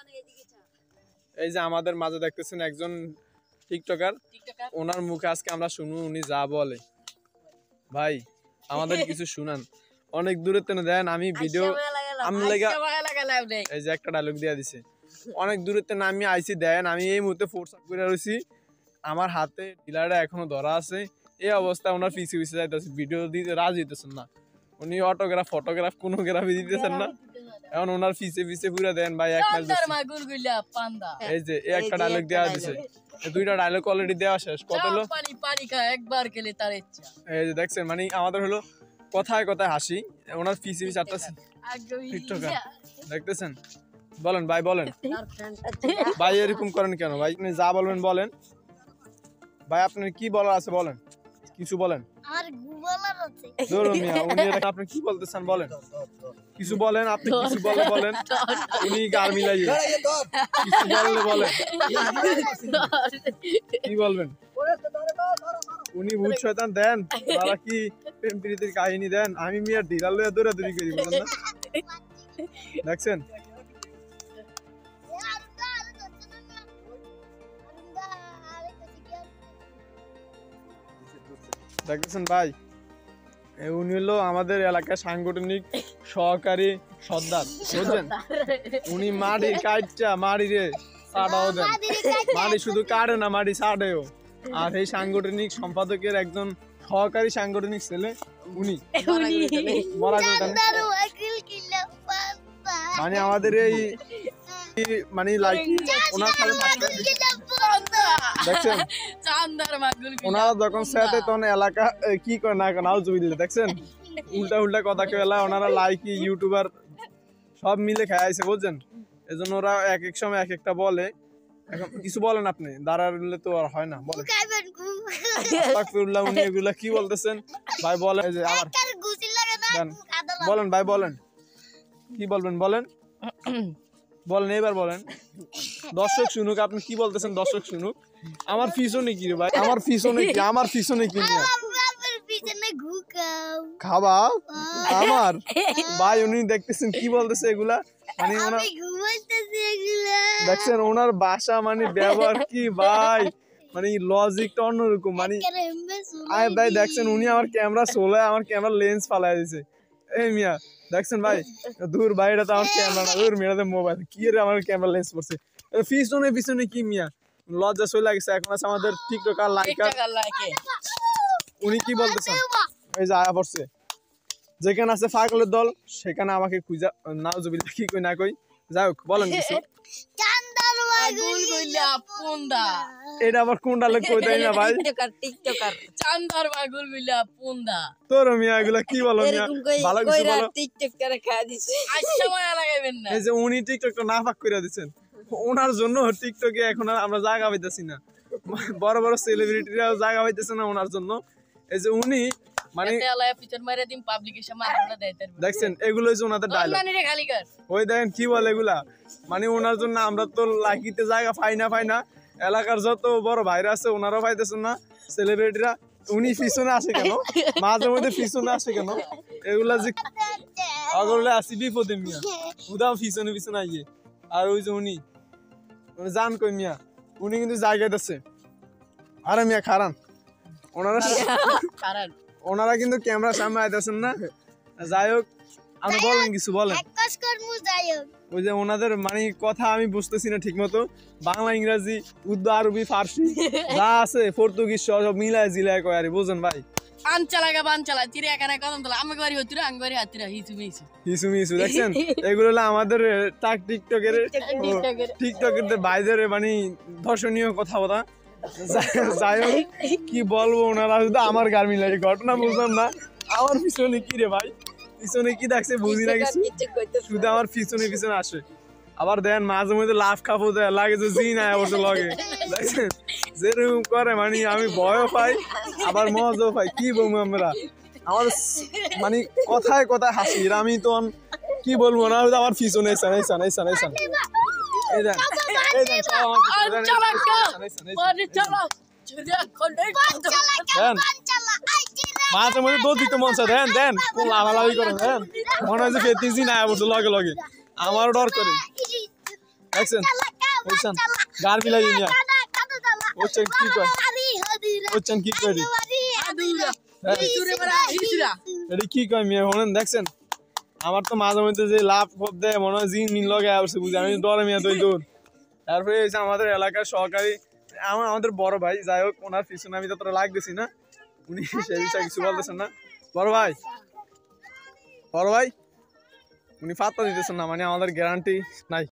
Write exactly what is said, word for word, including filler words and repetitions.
এই যে আমাদের মাঝে দেখতেছেন একজন টিকটকার, ওনার মুখে আজকে আমরা শুনু উনি যা বলে। ভাই আমাদের কিছু শুনান, অনেক দূরে তো দেন। আমি ভিডিও আমি লাগা এই যে একটা ডায়লগ দিয়া দিছে, অনেক দূরে তো আমি আইছি দেন। আমি এই মুহূর্তে ফোর্স আপ করে রইছি, আমার হাতে ডিলারটা এখনো ধরা আছে। এই অবস্থায় ওনার পিছে পিছে যাইতেছে, ভিডিও দিতে রাজি হইতেছেন না। উনি অটোগ্রাফ ফটোগ্রাফ কোনো গ্রাফি দিতেছেন না, এখন ওনার পিছে পিছে পুরো দেন ভাই। এক মাস এই যে একটা ডায়লগ দেওয়া দিছে, দুইটা ডায়লগ অলরেডি দেওয়া শেষ। কত হলো একবার গেলে তার ইচ্ছা। এই যে দেখছেন মানে আমাদের হলো কথায় কথায় হাসি, ওনার পিছে পিছে চারটা টিকটকার দেখতেছেন। বলেন ভাই বলেন ভাই এরকম করেন কেন ভাই? আপনি যা বলবেন বলেন ভাই, আপনার কি বলার আছে বলেন, কিছু বলেন। আমার বলার আছে ধরুন মিয়া, উনি আপনি কি বলতেছেন বলেন, কিছু বলেন। আপনি কিছু বলে বলেন, উনি গার মিলাই কিছু বললে বলেন, কি বলবেন? উনি ভূত শয়তান দেন, তারা কি প্রেম প্রীতির কাহিনী দেন। আমি মিয়া ঢিলাল লইয়া দৌড়াদৌড়ি করি, বলেন না? দেখছেন দেখতেছেন ভাই, উনি হলো আমাদের এলাকার সাংগঠনিক সহকারী সর্দার, বুঝছেন? উনি মাটি কাটটা মাটি রে ছাড়াও দেন, মাটি শুধু কাটে না, মাটি ছাড়েও। আর এই সাংগঠনিক সম্পাদকের একজন সহকারী সাংগঠনিক ছেলে উনি মারা গেলেন। মানে আমাদের এই মানে লাইক ওনার সাথে থাকতে দেখছেন, ওনারা যখন সাথে তখন এলাকা কি করে না নাও জমি দিলে দেখছেন, উল্টা উল্টা কথা কেউ এলা ওনারা লাইকি ইউটিউবার সব মিলে খাইছে, বুঝছেন? এই জন্য ওরা এক এক সময় এক একটা বলে। এখন কিছু বলেন আপনি, দাঁড়ালে তো আর হয় না, বলেন উনি এগুলা কি বলতেছেন ভাই বলেন। এই যে আবার বলেন ভাই বলেন, কি বলবেন বলেন বলেন এবার বলেন, দর্শক শুনুক আপনি কি বলতেছেন, দর্শক শুনুক। আমার পিছনে কি রে ভাই, আমার পিছনে কি, আমার পিছনে কি নিয়ে খাবা আমার ভাই? উনি দেখতেছেন কি বলতেছে এগুলা, মানে ওনার দেখছেন ওনার ভাষা মানে ব্যবহার কি ভাই, মানে লজিকটা অন্যরকম। মানে আয় ভাই দেখছেন উনি আমার ক্যামেরা চলে, আমার ক্যামেরা লেন্স ফালাই দিছে। এই মিয়া দেখছেন ভাই, দূর ভাই এটা তো আমার ক্যামেরা না, দূর মেয়েটা মোবাইল কি রে, আমার ক্যামেরা লেন্স পড়ছে। পিছনে পিছনে কি মিয়া, লজ্জা চলে লাগছে। এখন আছে আমাদের টিকটকার লাইকার, উনি কি বলতেছেন এই যে আয়া পড়ছে, যেখানে আছে পাগলের দল সেখানে আমাকে খুঁজা না জবিল কি কই না কই, যাই হোক বলেন কিছু। এটা আবার কোনটা লোক কই দেয় না ভাই, টিকটকার চান্দার পাগল গুলা পুন্দা। তোর মিয়া এগুলা কি বলো মিয়া, ভালো কিছু বলো। টিকটক করে খাওয়া দিছে, আচ্ছা মায়া লাগাইবেন না। এই যে উনি টিকটকটা না ফাক করে দিবেন, ওনার জন্য টিকটকে এখন আর আমরা জায়গা পাইতেছি না, বড় বড় সেলিব্রিটিরাও জায়গা পাইতেছে না ওনার জন্য। এই যে উনি মানে দেখছেন এগুলো হচ্ছে ওনাদের ডায়লগ, ওই দেখেন কি বলে এগুলা, মানে ওনার জন্য আমরা তো লাকিতে জায়গা পাই না পাই না। এলাকার যত বড় ভাইরা আছে ওনারাও পাইতেছেন না, সেলিব্রিটিরা। উনি পিছনে আসে কেন, মাঝে মধ্যে পিছনে আসে কেন, এগুলা যে আগলে আসি বিপদে মিয়া, উদাও পিছনে পিছনে আইয়ে। আর ওই যে উনি জান কই মিয়া, উনি কিন্তু জায়গায় আছে। আরে মিয়া খারান, ওনারা ওনারা কিন্তু ক্যামেরার সামনে আইতেছেন না। যাই হোক আপনি বলেন কিছু বলেন। ওই যে ওনাদের মানে কথা আমি বুঝতেছি না ঠিক মতো, বাংলা ইংরাজি উর্দু আরবি ফার্সি যা আছে পর্তুগিজ সব মিলায় জিলায় কয় আরে, বুঝেন ভাই? দেখছেন এগুলো হলো আমাদের টিকটকের টিকটকের ভাইদের মানে ধর্ষণীয় কথা বলা। যাই হোক কি বলবো, ওনারা শুধু আমার গার মিলাই ঘটনা বুঝলাম না। আমার পিছনে কি রে ভাই, পিছনে কি দেখছে বুঝি না কিছু, শুধু আমার পিছনে পিছনে আসে। আবার দেন মাঝে মধ্যে লাভ খাবো লাগে যে জি না অবশ্য লগে, দেখছেন যেরকম করে মানে আমি ভয়ও পাই আবার মজাও পাই। কি বলবো আমরা, আমার মানে কথায় কথায় হাসি, আমি তো কি বলবো না, আমার পিছনে এসেন এসেন এসেন এসেন এই দেন এই দেন মাঝে মধ্যে দোষ দিতে মন চায়, দেন দেন কোন লাভালাভি করেন, দেন মনে হয় যে ফেতিজি না অবশ্য লগে লগে, আমারও ডর করে। দেখছেন বুঝছেন গার মিলাই নিয়া বুঝছেন কি কয় বুঝছেন কি কয় রে? এটা কি কয় মিয়া হলেন দেখছেন আমার তো মাঝে মধ্যে যে লাভ খোপ দেয় মনে হয় জিন মিন লগে আসছে বুঝি আমি ডরে মিয়া দই দৌড় তারপরে এসে আমাদের এলাকার সহকারী আমার আমাদের বড় ভাই যাই হোক ওনার পিছনে আমি যতটা লাগতেছি না উনি সে বিষয়ে কিছু বলতেছেন না বড় ভাই বড় ভাই উনি ফাত্তা দিতেছেন না মানে আমাদের গ্যারান্টি নাই